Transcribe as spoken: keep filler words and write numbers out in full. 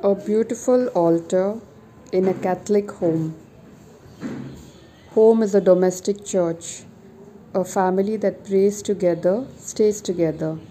A beautiful altar in a Catholic home. Home is a domestic church, a family that prays together, stays together.